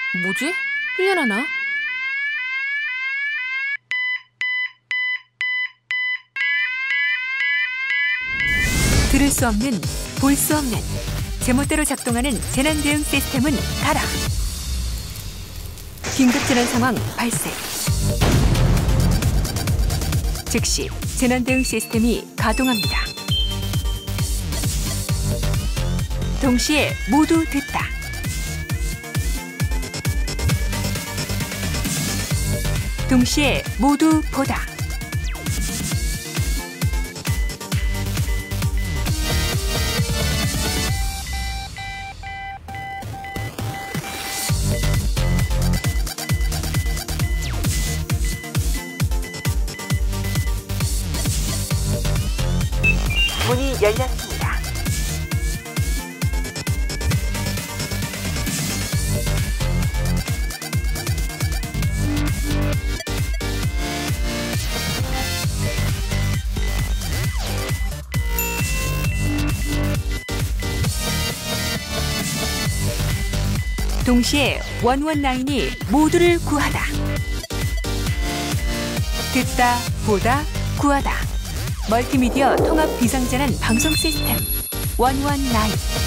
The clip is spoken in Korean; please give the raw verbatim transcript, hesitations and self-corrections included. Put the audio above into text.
뭐지? 훈련하나? 들을 수 없는, 볼 수 없는 제멋대로 작동하는 재난 대응 시스템은 가라. 긴급 재난 상황 발생. 즉시 재난 대응 시스템이 가동합니다. 동시에 모두 듣다. 동시에 모두 보다. 문이 열렸습니다. 동시에 일일구이 모두를 구하다. 듣다, 보다, 구하다. 멀티미디어 통합 비상재난 방송 시스템 일일구이.